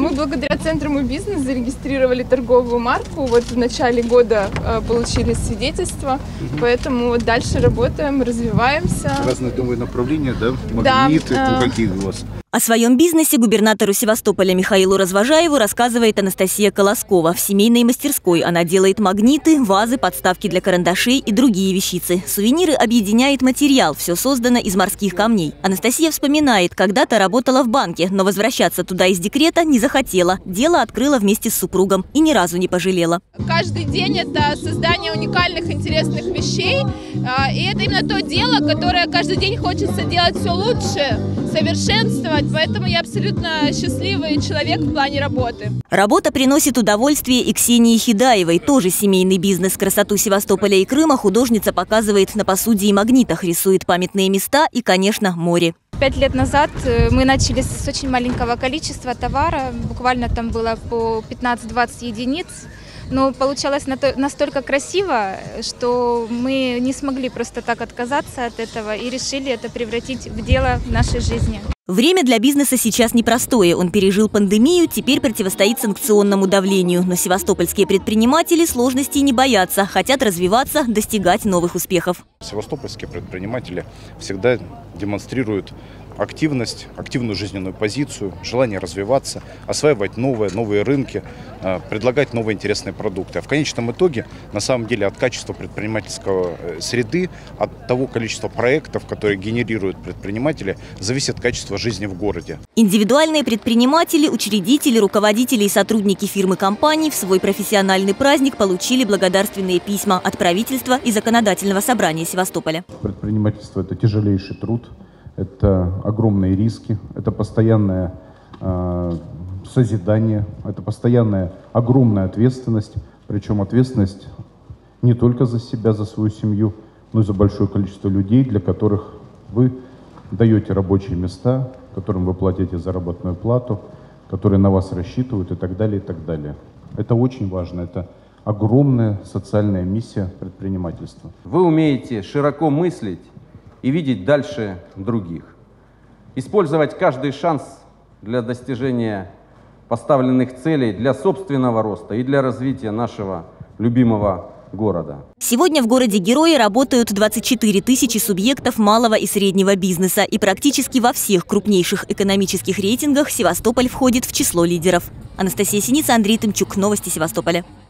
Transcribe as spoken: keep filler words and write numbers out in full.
Мы благодаря Центру «Мой бизнес» зарегистрировали торговую марку. Вот в начале года э, получили свидетельство, угу. Поэтому вот дальше работаем, развиваемся. Разные новые направления, да? Магниты, да, ну, какие у вас? О своем бизнесе губернатору Севастополя Михаилу Развожаеву рассказывает Анастасия Колоскова. В семейной мастерской она делает магниты, вазы, подставки для карандашей и другие вещицы. Сувениры объединяет материал. Все создано из морских камней. Анастасия вспоминает, когда-то работала в банке, но возвращаться туда из декрета не захотела. Дело открыла вместе с супругом и ни разу не пожалела. Каждый день это создание уникальных, интересных вещей. И это именно то дело, которое каждый день хочется делать все лучше, совершенствовать. Поэтому я абсолютно счастливый человек в плане работы. Работа приносит удовольствие и Ксении Хидаевой. Тоже семейный бизнес. Красоту Севастополя и Крыма художница показывает на посуде и магнитах, рисует памятные места и, конечно, море. Пять лет назад мы начали с очень маленького количества товара. Буквально там было по пятнадцать-двадцать единиц. Но получалось настолько красиво, что мы не смогли просто так отказаться от этого и решили это превратить в дело в нашей жизни. Время для бизнеса сейчас непростое. Он пережил пандемию, теперь противостоит санкционному давлению. Но севастопольские предприниматели сложностей не боятся, хотят развиваться, достигать новых успехов. Севастопольские предприниматели всегда демонстрируют активность, активную жизненную позицию, желание развиваться, осваивать новые, новые рынки, предлагать новые интересные продукты. А в конечном итоге, на самом деле, от качества предпринимательского среды, от того количества проектов, которые генерируют предприниматели, зависит качество жизни в городе. Индивидуальные предприниматели, учредители, руководители и сотрудники фирмы-компаний в свой профессиональный праздник получили благодарственные письма от правительства и законодательного собрания Севастополя. Предпринимательство – это тяжелейший труд. Это огромные риски, это постоянное э, созидание, это постоянная огромная ответственность. Причем ответственность не только за себя, за свою семью, но и за большое количество людей, для которых вы даете рабочие места, которым вы платите заработную плату, которые на вас рассчитывают и так далее, и так далее. Это очень важно, это огромная социальная миссия предпринимательства. Вы умеете широко мыслить и видеть дальше других. Использовать каждый шанс для достижения поставленных целей, для собственного роста и для развития нашего любимого города. Сегодня в городе-герое работают двадцать четыре тысячи субъектов малого и среднего бизнеса. И практически во всех крупнейших экономических рейтингах Севастополь входит в число лидеров. Анастасия Синица, Андрей Тымчук. Новости Севастополя.